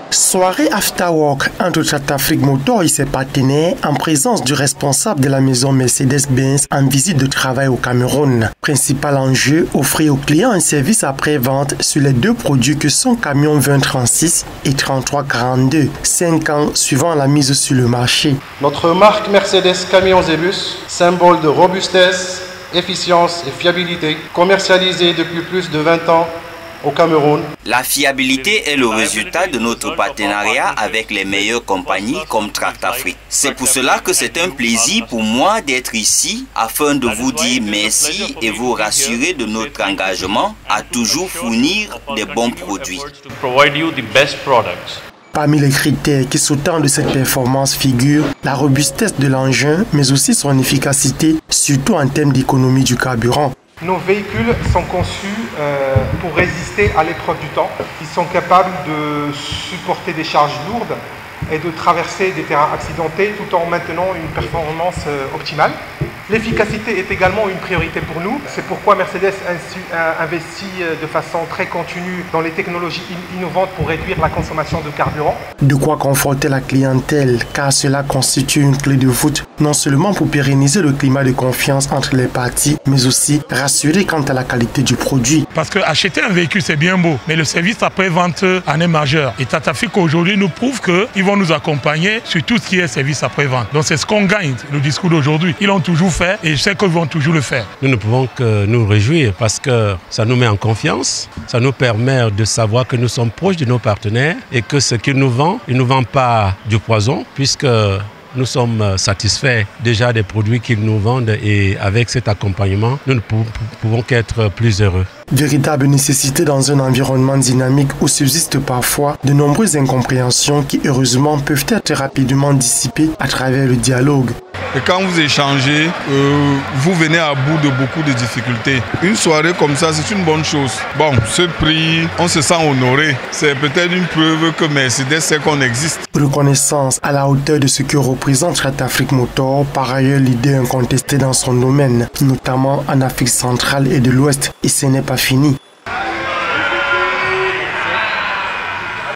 Soirée after-work entre Tratafrique Motor et ses partenaires en présence du responsable de la maison Mercedes-Benz en visite de travail au Cameroun. Principal enjeu, offrir aux clients un service après-vente sur les deux produits que sont camions 2036 et 3342, 5 ans suivant la mise sur le marché. Notre marque Mercedes Camions et Bus, symbole de robustesse, efficience et fiabilité, commercialisée depuis plus de 20 ans au Cameroun. La fiabilité est le résultat de notre partenariat avec les meilleures compagnies comme Tractafrique. C'est pour cela que c'est un plaisir pour moi d'être ici afin de vous dire merci et vous rassurer de notre engagement à toujours fournir des bons produits. Parmi les critères qui sous-tendent de cette performance figurent la robustesse de l'engin, mais aussi son efficacité, surtout en termes d'économie du carburant. Nos véhicules sont conçus pour résister à l'épreuve du temps. Ils sont capables de supporter des charges lourdes et de traverser des terrains accidentés tout en maintenant une performance optimale. L'efficacité est également une priorité pour nous. C'est pourquoi Mercedes investit de façon très continue dans les technologies innovantes pour réduire la consommation de carburant. De quoi conforter la clientèle, car cela constitue une clé de voûte, non seulement pour pérenniser le climat de confiance entre les parties, mais aussi rassurer quant à la qualité du produit. Parce que acheter un véhicule, c'est bien beau, mais le service après-vente en est majeur. Et Tratafrique aujourd'hui nous prouve qu'ils vont nous accompagner sur tout ce qui est service après-vente. Donc c'est ce qu'on gagne, le discours d'aujourd'hui. Ils l'ont toujours fait et je sais qu'ils vont toujours le faire. Nous ne pouvons que nous réjouir parce que ça nous met en confiance, ça nous permet de savoir que nous sommes proches de nos partenaires et que ce qu'ils nous vendent, ils ne nous vendent pas du poison puisque nous sommes satisfaits déjà des produits qu'ils nous vendent et avec cet accompagnement, nous ne pouvons qu'être plus heureux. Véritable nécessité dans un environnement dynamique où subsistent parfois de nombreuses incompréhensions qui heureusement peuvent être rapidement dissipées à travers le dialogue. Et quand vous échangez, vous venez à bout de beaucoup de difficultés. Une soirée comme ça, c'est une bonne chose. Bon, ce prix, on se sent honoré. C'est peut-être une preuve que Mercedes sait qu'on existe. Reconnaissance à la hauteur de ce que représente Tratafrique Motor, par ailleurs leader incontesté dans son domaine, notamment en Afrique centrale et de l'Ouest. Et ce n'est pas fini.